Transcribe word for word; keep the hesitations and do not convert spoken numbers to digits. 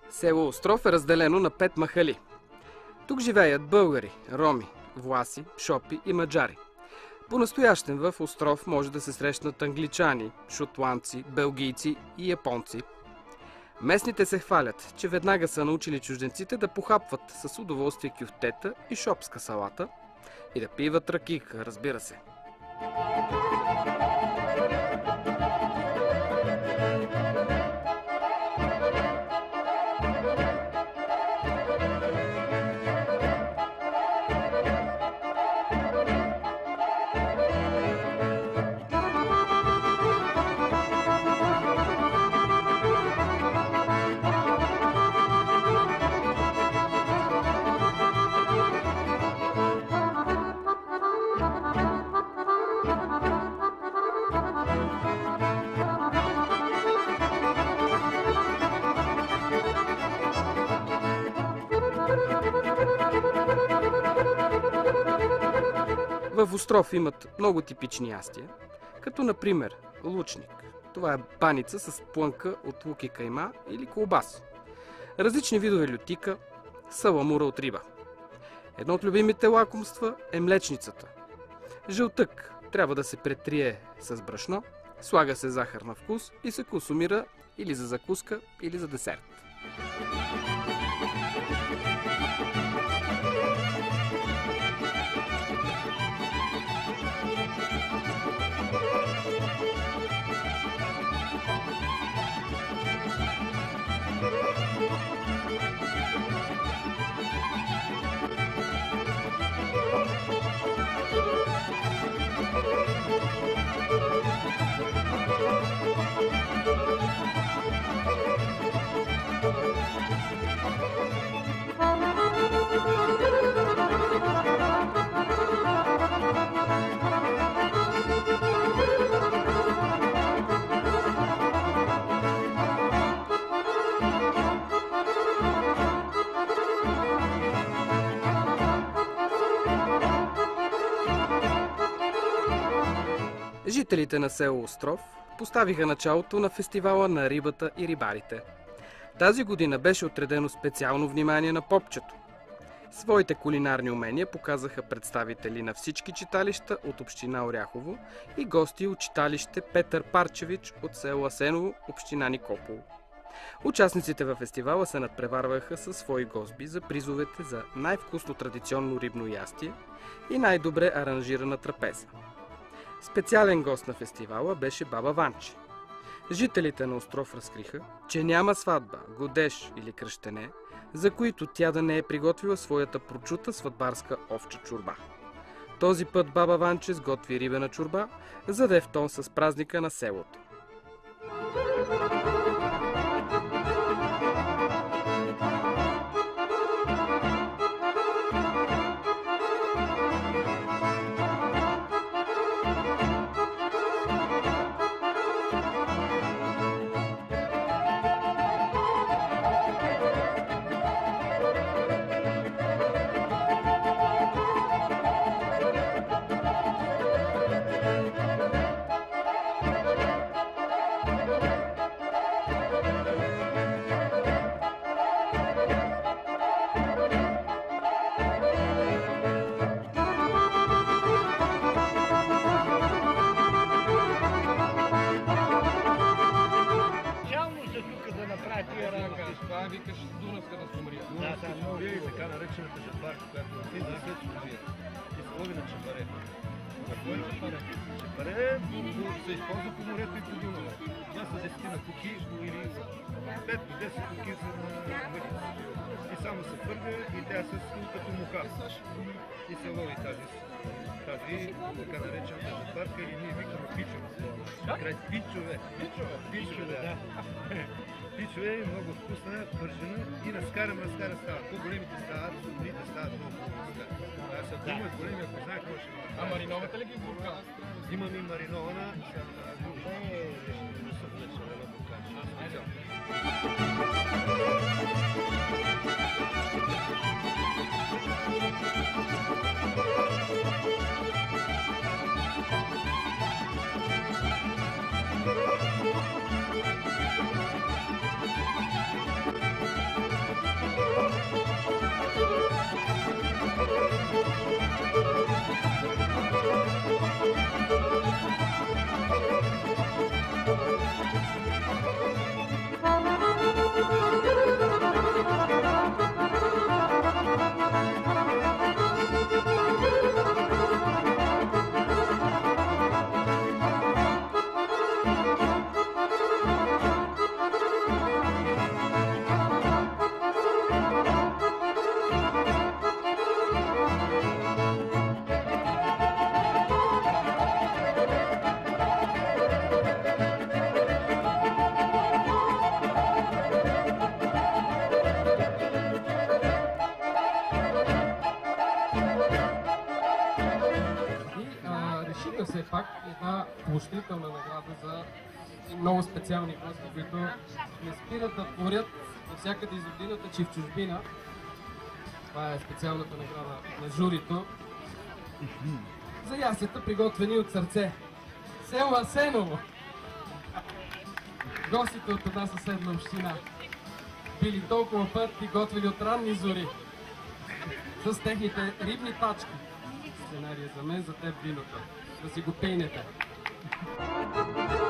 Село Остров е разделено на пет махали. Тук живеят българи, роми, власи, шопи и маджари. По-настоящем в Остров може да се срещнат англичани, шотландци, белгийци и японци. Местните се хвалят, че веднага са научили чужденците да похапват с удоволствие кюфтета и шопска салата и да пиват ракийка, разбира се. В Остров имат много типични ястия, като например лучник. Това е баница с плънка от лук и кайма или колбас. Различни видове лютика, саламура от риба. Едно от любимите лакомства е млечницата. Жълтък трябва да се претрие с брашно, слага се захар на вкус и се консумира или за закуска, или за десерт. Жителите на село Остров поставиха началото на фестивала на рибата и рибарите. Тази година беше отредено специално внимание на попчето. Своите кулинарни умения показаха представители на всички читалища от община Оряхово и гости от читалище Петър Парчевич от село Асеново, община Никополо. Участниците във фестивала се надпреварваха със свои госби за призовете за най-вкусно традиционно рибно ястие и най-добре аранжирана трапеза. Специален гост на фестивала беше баба Ванче. Жителите на Остров разкриха, че няма сватба, годеж или кръщене, за които тя да не е приготвила своята прочута сватбарска овча чорба. Този път баба Ванче сготви рибена чорба, за да е в тон с празника на селото. Това викаш Дунавска на Сумрия. Да, да, много и така наречената жатварка, която е за след Сумрия. И се лови на чепаре. На кой чепаре? Чепаре се използва по морето и по Дунава. Това са десетина куки или пет до десет куки за на въхица. И само се фърга и тя се стул като мука. И се лови тази, тази така наречената жатварка или ние викаме пичове. Край пичове. Пичове? Пичове, да. Пичове е много вкусна, пържена и разкарам, разкара става. По-големите стават, добрите стават много по-разкара. Аз са дума с големи, ако знаех, какво ще А мариновата ли ги бурка? Имам и маринована. Въобще не съм влечена на бурка. Thank you. пак една поощрителна награда за много специални гости, които не спират да творят навсякъде из годината, че в чужбина. Това е специалната награда на журито. За ясета, приготвени от сърце. Село Асеново. Гостите от една съседна община. Били толкова пъти готвили от ранни зори. С техните рибни тачки. Сценария за мен, за теб виното. Да си го пейнете.